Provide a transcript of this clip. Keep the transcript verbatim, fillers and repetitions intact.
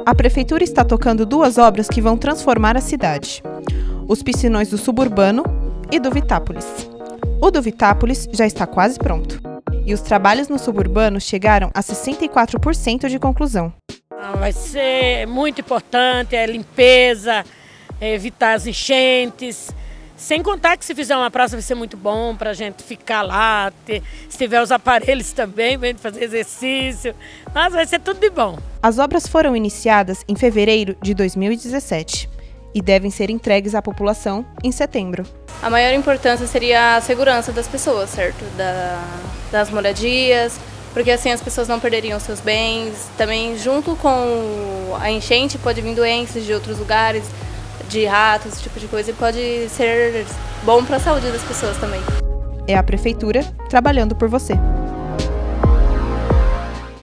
A Prefeitura está tocando duas obras que vão transformar a cidade: os piscinões do Suburbano e do Vitápolis. O do Vitápolis já está quase pronto, e os trabalhos no Suburbano chegaram a sessenta e quatro por cento de conclusão. Vai ser muito importante, é limpeza, é evitar as enchentes. Sem contar que se fizer uma praça vai ser muito bom para a gente ficar lá, ter, se tiver os aparelhos também, vem fazer exercício, mas vai ser tudo de bom. As obras foram iniciadas em fevereiro de dois mil e dezessete e devem ser entregues à população em setembro. A maior importância seria a segurança das pessoas, certo? Da, das moradias, porque assim as pessoas não perderiam seus bens. Também junto com a enchente pode vir doenças de outros lugares, de ratos, esse tipo de coisa, e pode ser bom para a saúde das pessoas também. É a Prefeitura trabalhando por você.